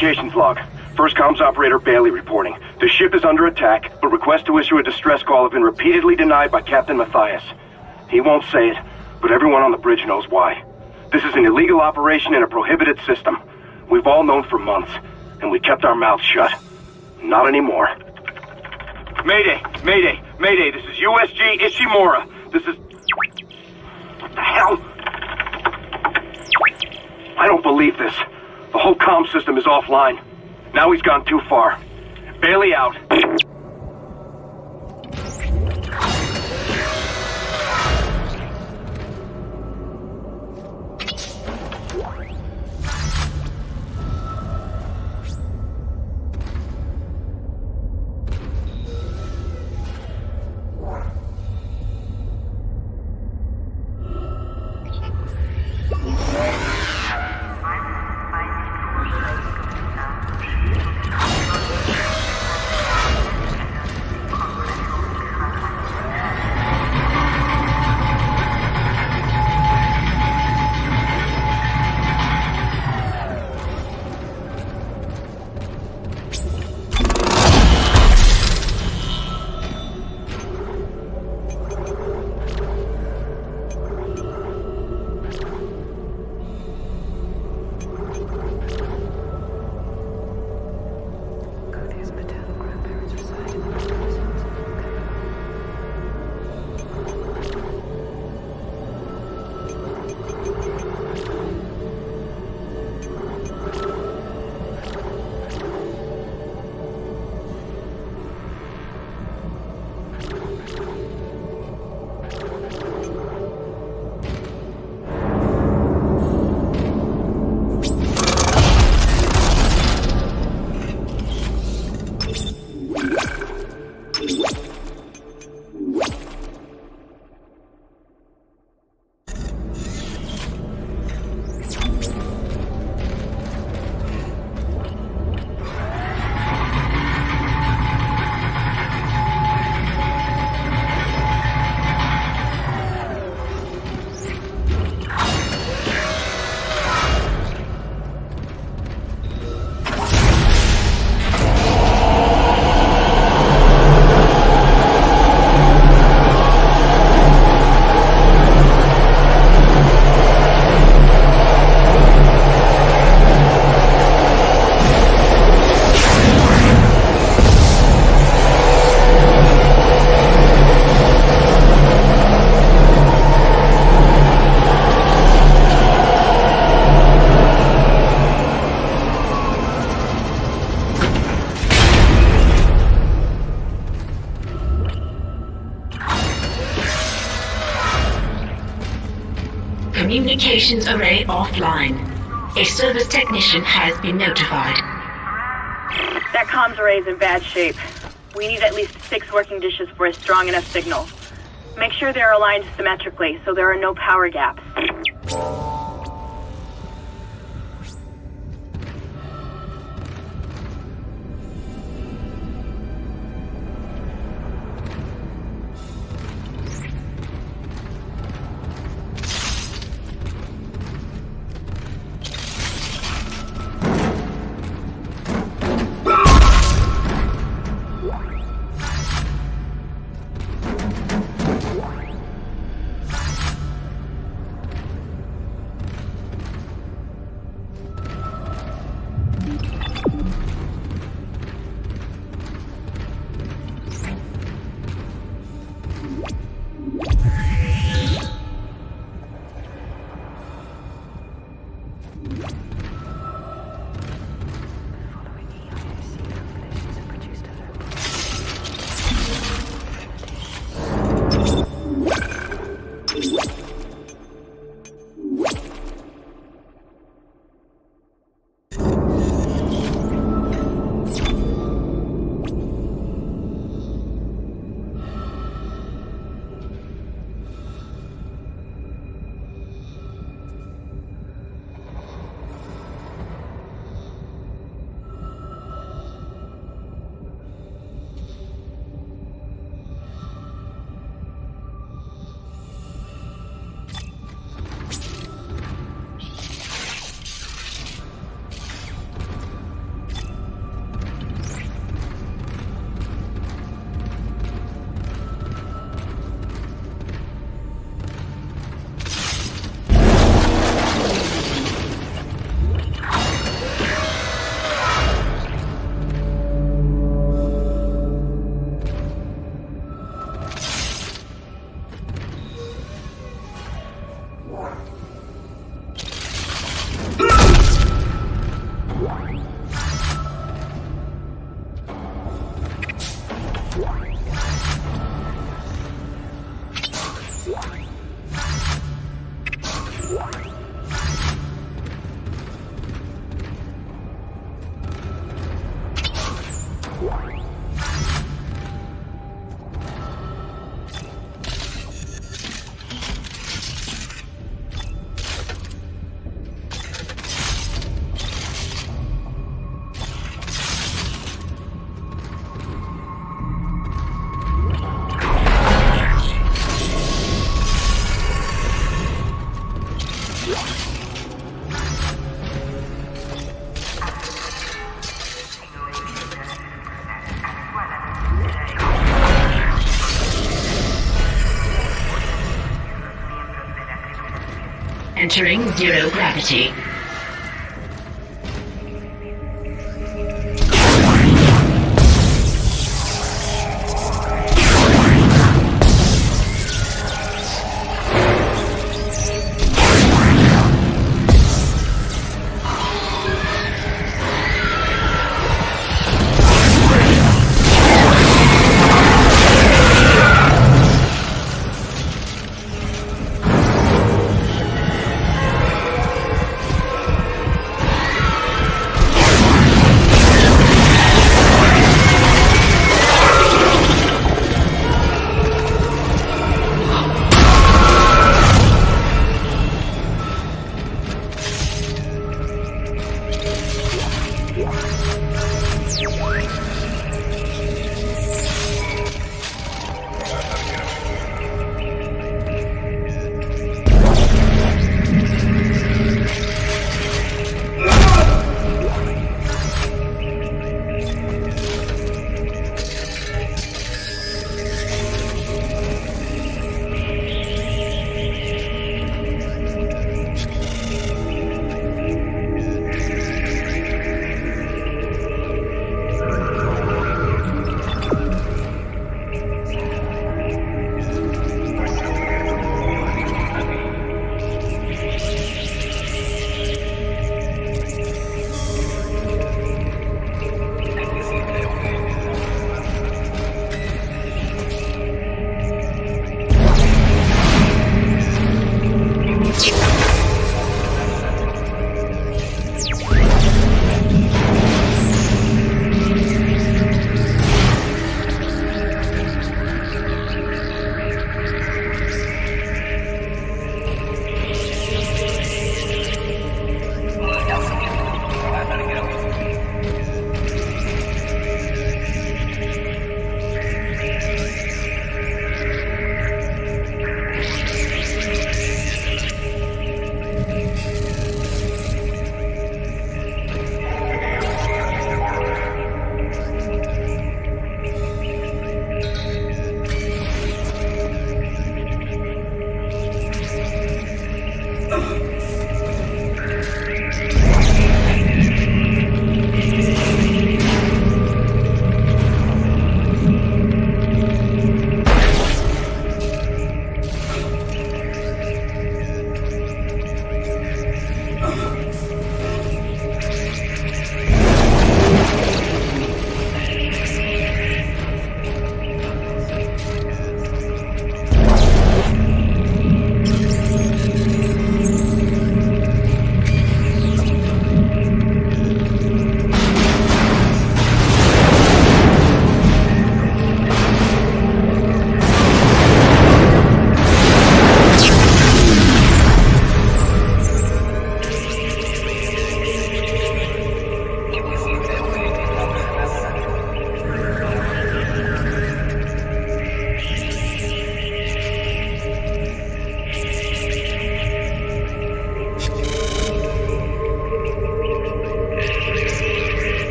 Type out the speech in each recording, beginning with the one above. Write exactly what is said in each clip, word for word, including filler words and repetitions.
Communications log. First comms operator Bailey reporting. The ship is under attack, but requests to issue a distress call have been repeatedly denied by Captain Matthias. He won't say it, but everyone on the bridge knows why. This is an illegal operation in a prohibited system. We've all known for months, and we kept our mouths shut. Not anymore. Mayday! Mayday! Mayday! This is U S G Ishimura. This is... What the hell? I don't believe this. The whole comm system is offline. Now he's gone too far. Bailey out. Communications array offline. A service technician has been notified. That comms array is in bad shape. We need at least six working dishes for a strong enough signal. Make sure they're aligned symmetrically so there are no power gaps. Entering zero gravity.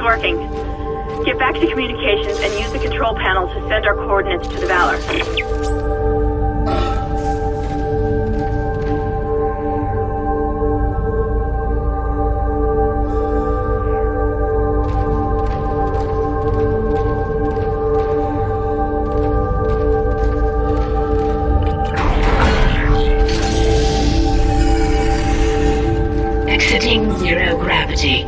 working. Get back to communications and use the control panel to send our coordinates to the Valor. Exiting zero gravity.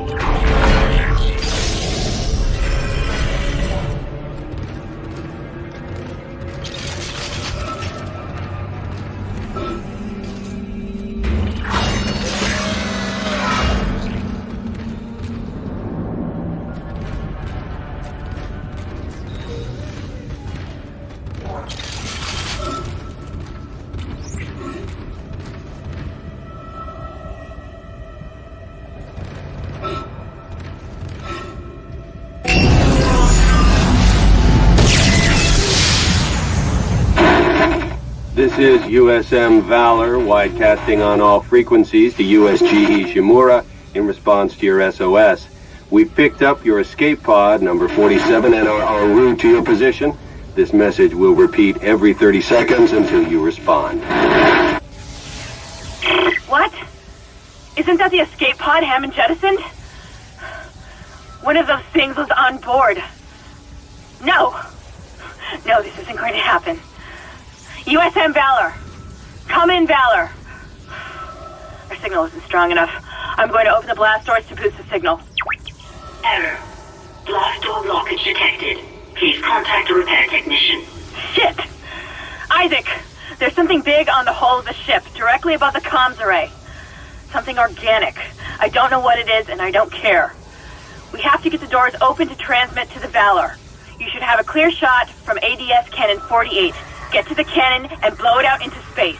This is U S M Valor, widecasting on all frequencies to U S G Ishimura in response to your S O S. We picked up your escape pod, number forty-seven, and are en route to your position. This message will repeat every thirty seconds until you respond. What? Isn't that the escape pod Hammond jettisoned? One of those things was on board. No! No, this isn't going to happen. U S M Valor! Come in, Valor! Our signal isn't strong enough. I'm going to open the blast doors to boost the signal. Error. Blast door blockage detected. Please contact a repair technician. Shit! Isaac! There's something big on the hull of the ship, directly above the comms array. Something organic. I don't know what it is, and I don't care. We have to get the doors open to transmit to the Valor. You should have a clear shot from A D S Cannon forty-eight. Get to the cannon and blow it out into space.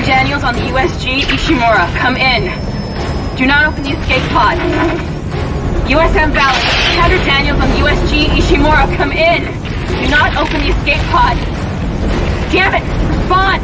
Daniels on the U S G Ishimura, come in. Do not open the escape pod. U S M Valor, Commander Daniels on the U S G Ishimura, come in. Do not open the escape pod. Damn it! Respond!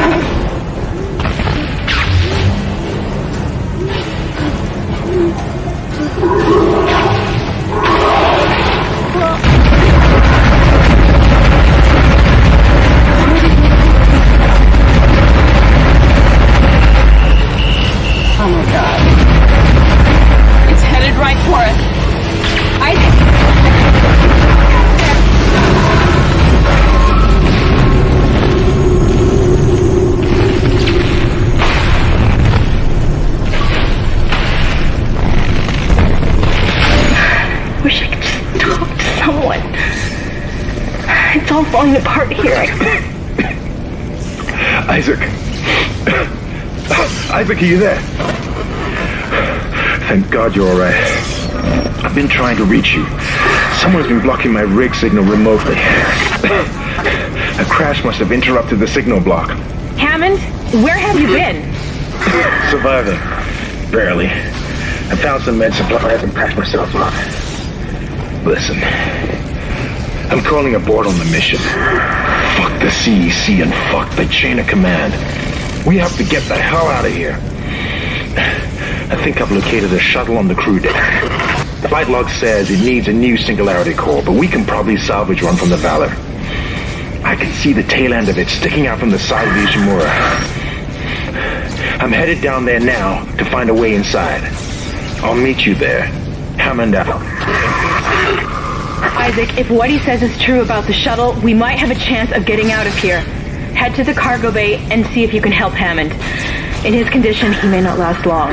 Oh my god. It's headed right for us. Isaac! Wish I could just talk to someone. It's all falling apart here. Isaac. Isaac, are you there? Thank God you're alright. I've been trying to reach you. Someone's been blocking my rig signal remotely. A crash must have interrupted the signal block. Hammond, where have you been? Surviving. Barely. I found some med supplies and packed myself up. Listen. I'm calling aboard on the mission. Fuck the C E C and fuck the chain of command. We have to get the hell out of here. I think I've located a shuttle on the crew deck. The flight log says it needs a new singularity core, but we can probably salvage one from the Valor. I can see the tail end of it sticking out from the side of the Ishimura. I'm headed down there now to find a way inside. I'll meet you there. Hammond out. Isaac, if what he says is true about the shuttle, we might have a chance of getting out of here. Head to the cargo bay and see if you can help Hammond. In his condition, he may not last long.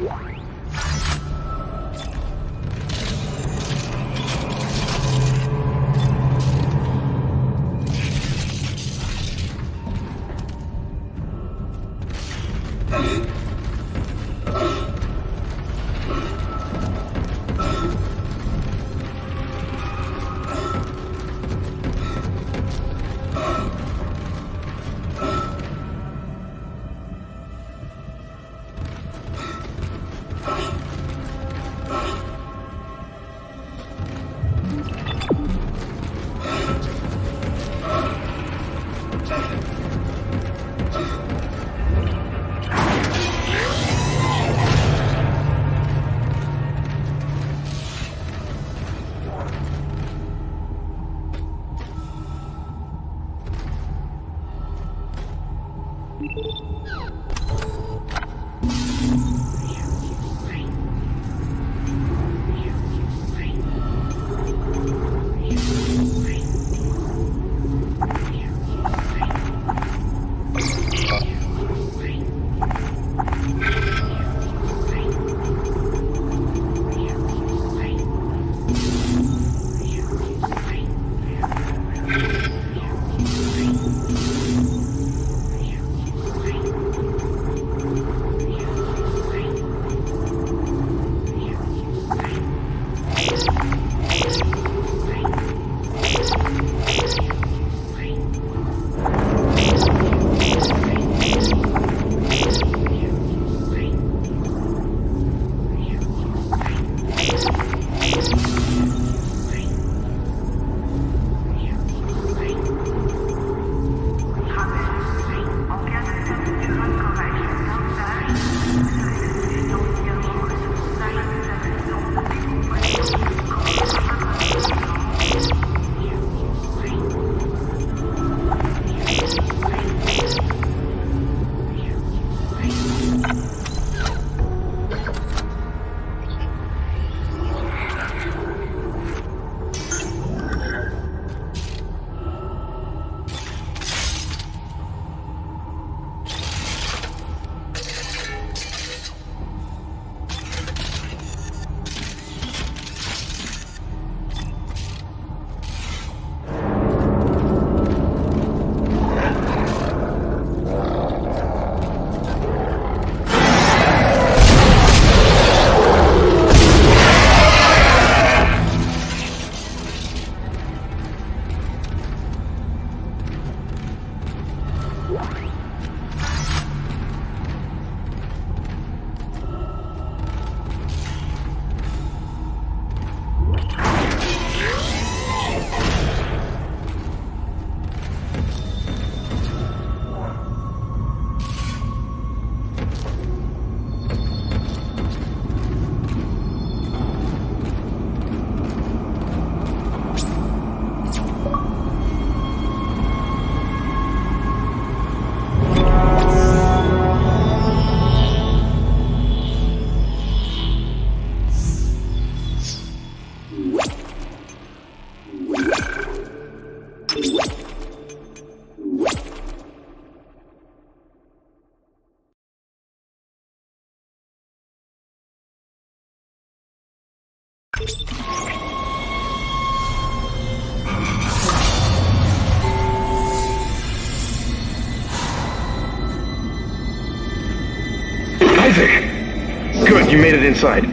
Isaac! Good, you made it inside.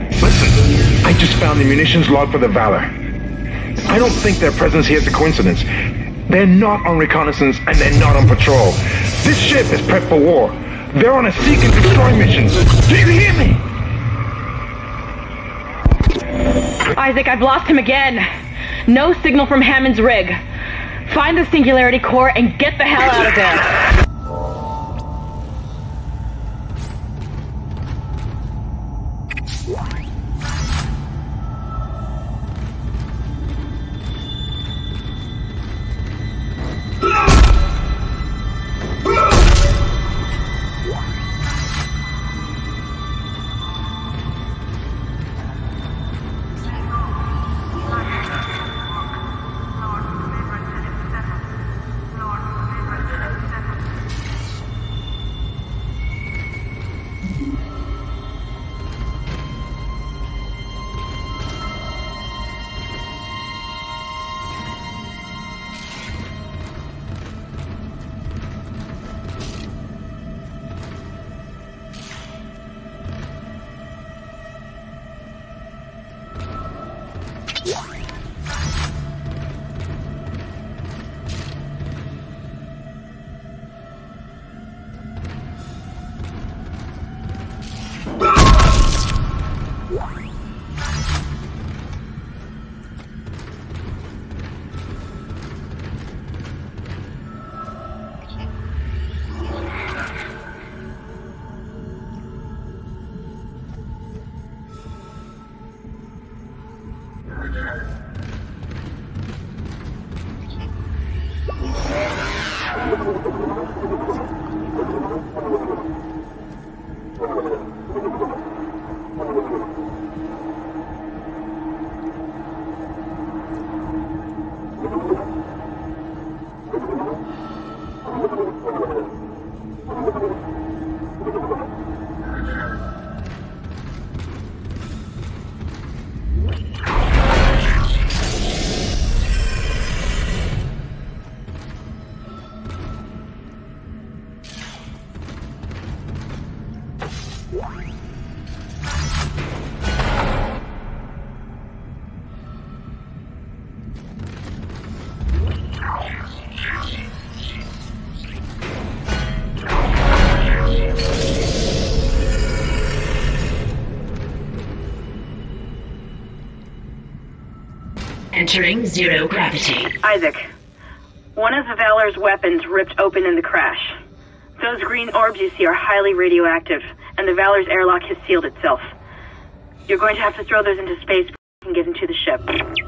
Listen, I just found the munitions log for the Valor. I don't think their presence here is a coincidence. They're not on reconnaissance and they're not on patrol. This ship is prepped for war. They're on a seek and destroy mission. Do you hear me? Isaac, I've lost him again. No signal from Hammond's rig. Find the Singularity Core and get the hell out of there. Entering zero gravity. Isaac, one of the Valor's weapons ripped open in the crash. Those green orbs you see are highly radioactive, and the Valor's airlock has sealed itself. You're going to have to throw those into space before you can get into the ship.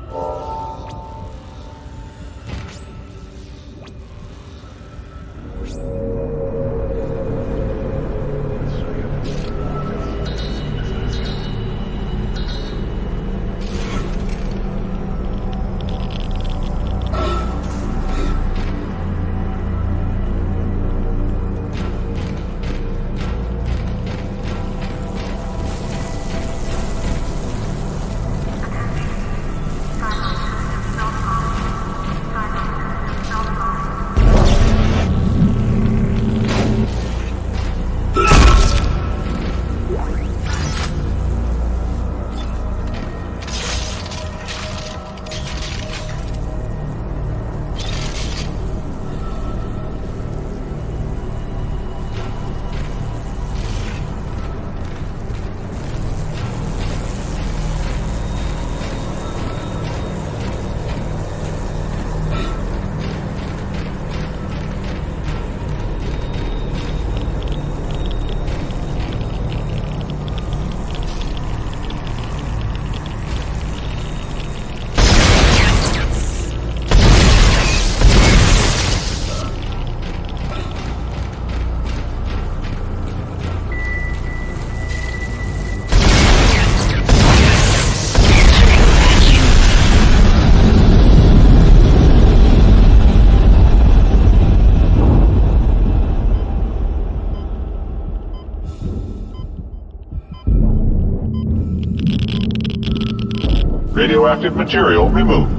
Radioactive material removed.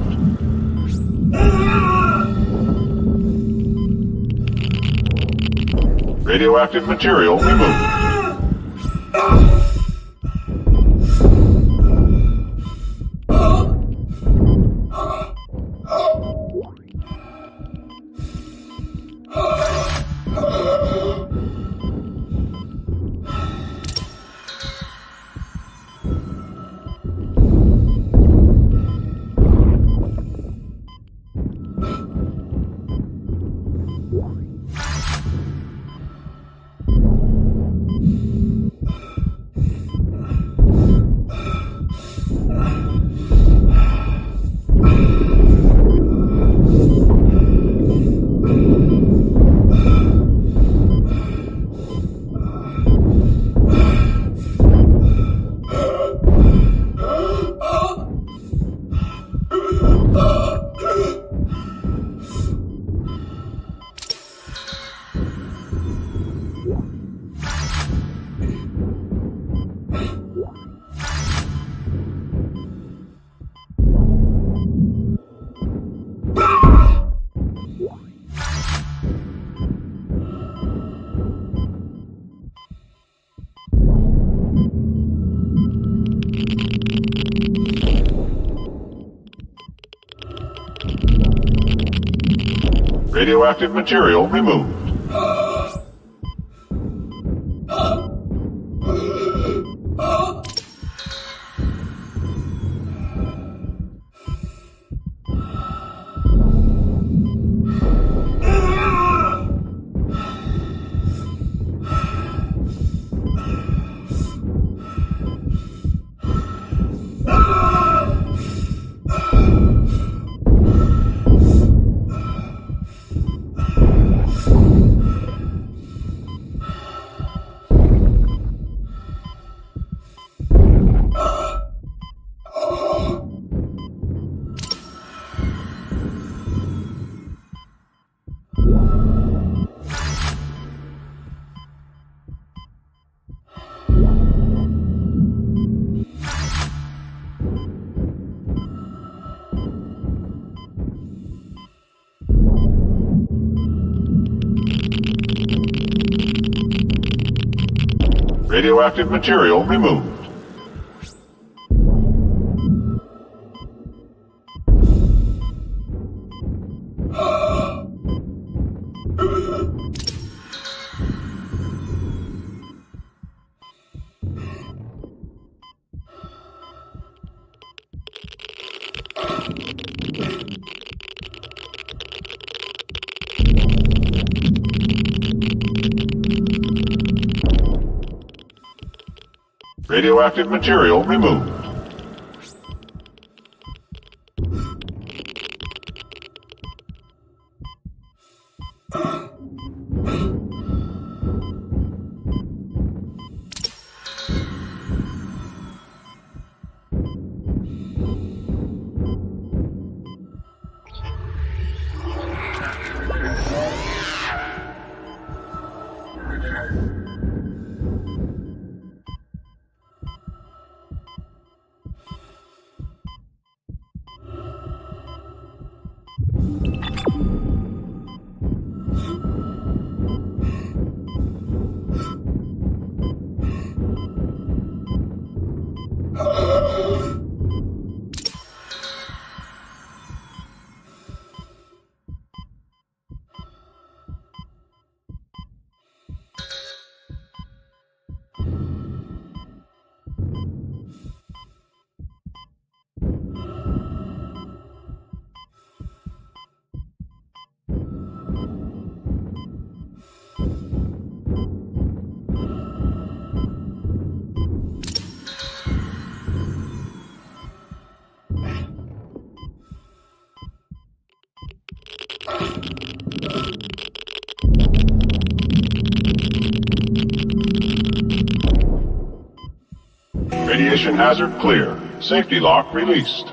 Radioactive material removed. Radioactive material removed. You Radioactive material removed. Radioactive material removed. Radiation hazard clear. Safety lock released.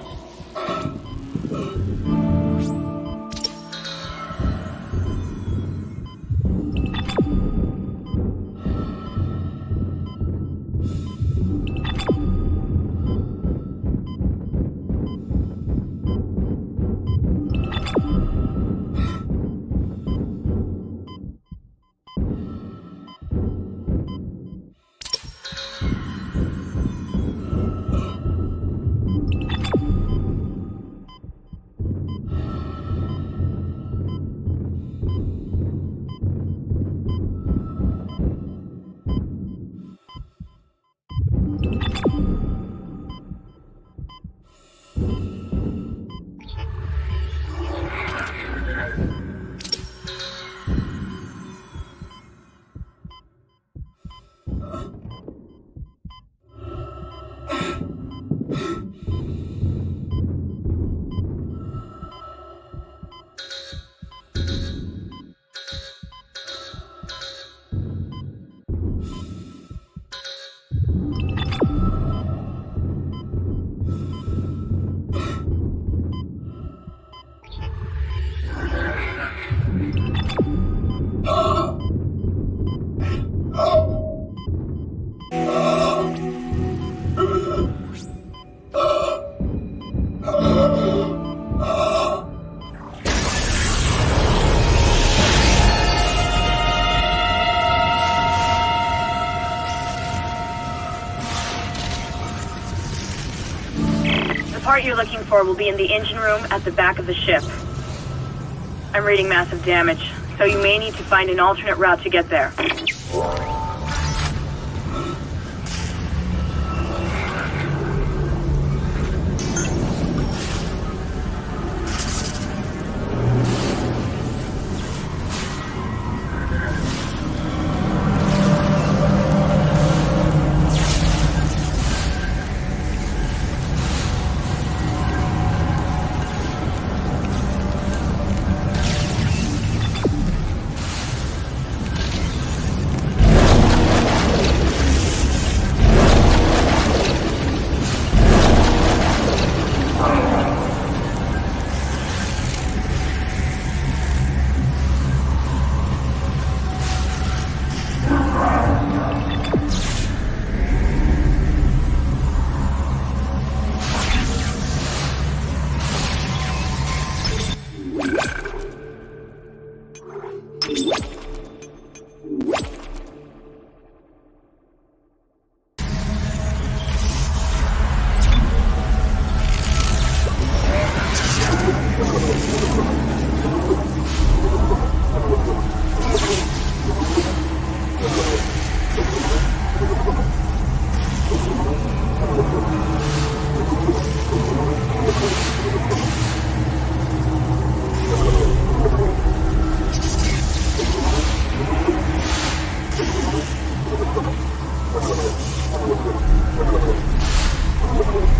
The part you're looking for will be in the engine room at the back of the ship. I'm reading massive damage, so you may need to find an alternate route to get there.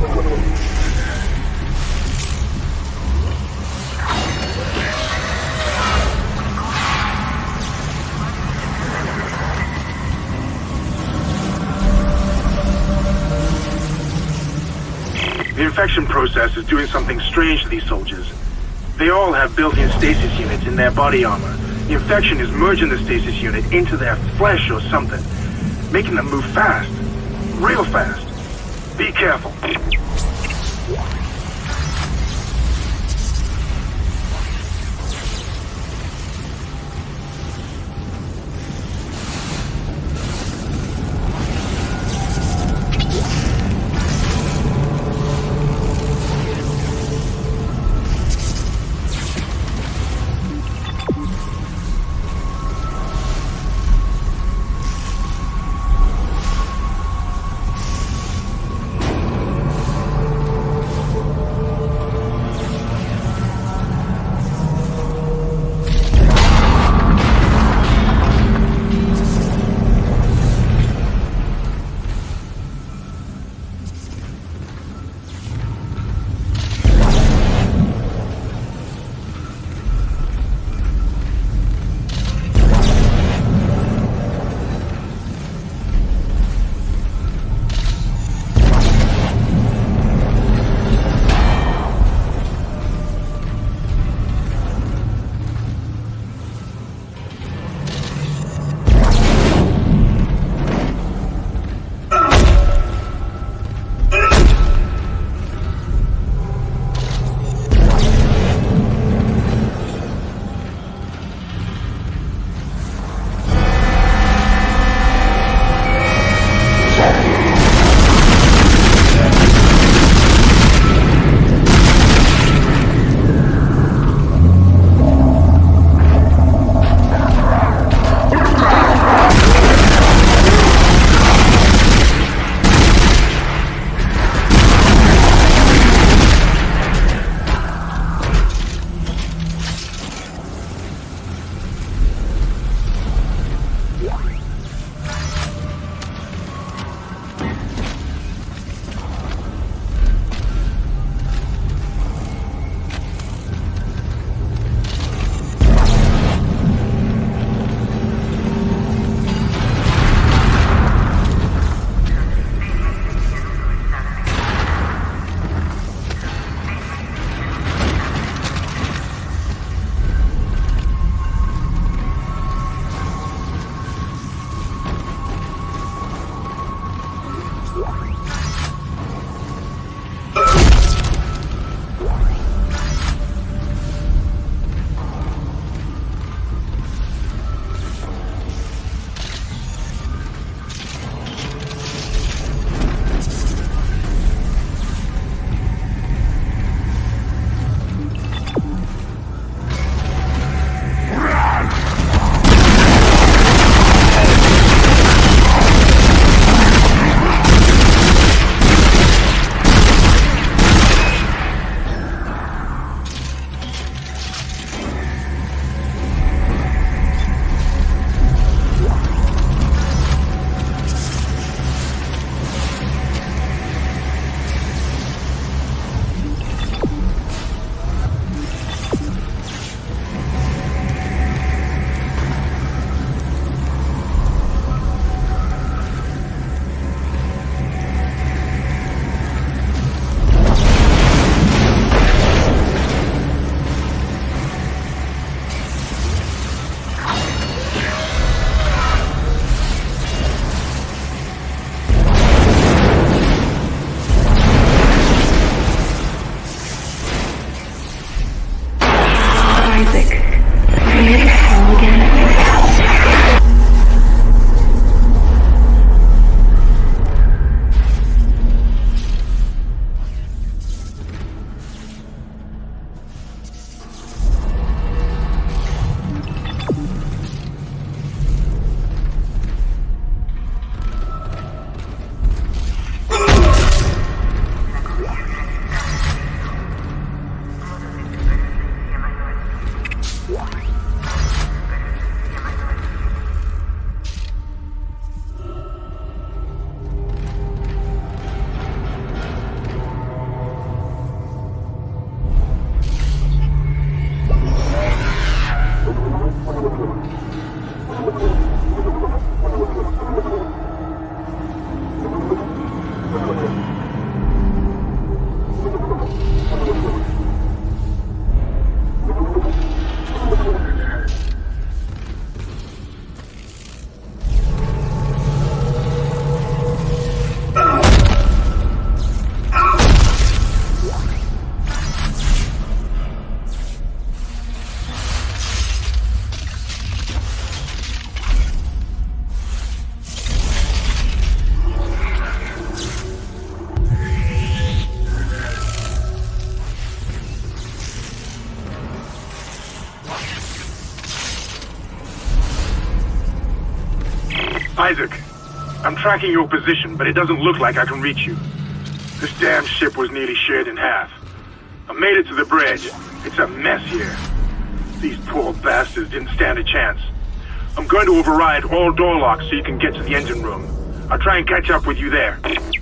The infection process is doing something strange to these soldiers. They all have built-in stasis units in their body armor. The infection is merging the stasis unit into their flesh or something, making them move fast. Real fast. Be careful. Isaac, I'm tracking your position, but it doesn't look like I can reach you. This damn ship was nearly shared in half. I made it to the bridge. It's a mess here. These poor bastards didn't stand a chance. I'm going to override all door locks so you can get to the engine room. I'll try and catch up with you there.